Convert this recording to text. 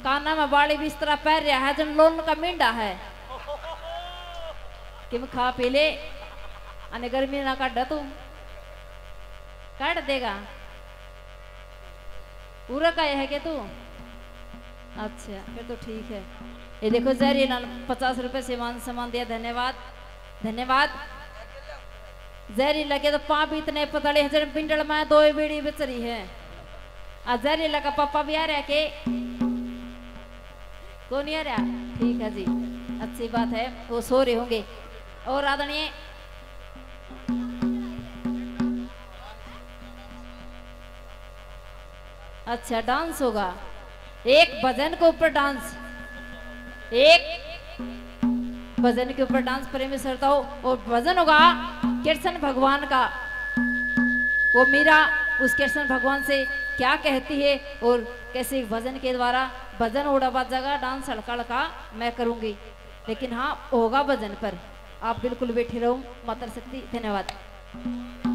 काना में बाड़ी बिस्तरा पैर रहा है जन लोन का मिंडा है कि मैं खा पी ले अने गर्मी ना काट तू काट देगा पूरा का है कि तू अच्छा फिर तो ठीक है। ये देखो जहरी 50 रुपए सामान दिया धन्यवाद धन्यवाद। जहरी लगे तो पाप इतने पतले हजार पिंडल में 2 बीड़ी बेच रही है। जहरी लगा पापा भी आ रहा के कौन नहीं आ रहा ठीक है जी अच्छी बात है वो सो रहे होंगे। और आदरणीय अच्छा डांस होगा एक भजन के ऊपर डांस एक भजन के ऊपर डांस प्रेमी श्रोता हो और भजन होगा कृष्ण भगवान का। वो मीरा उस कृष्ण भगवान से क्या कहती है और कैसे भजन के द्वारा भजन उड़ा बाजागा डांस हल्का हल्का मैं करूंगी लेकिन हाँ होगा भजन पर आप बिल्कुल बैठे रहो माता शक्ति धन्यवाद।